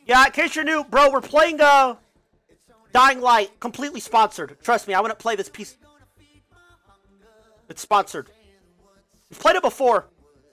Yeah, in case you're new, bro, we're playing Dying Light, completely sponsored. Trust me, I wouldn't play this piece. It's sponsored. We've played it before.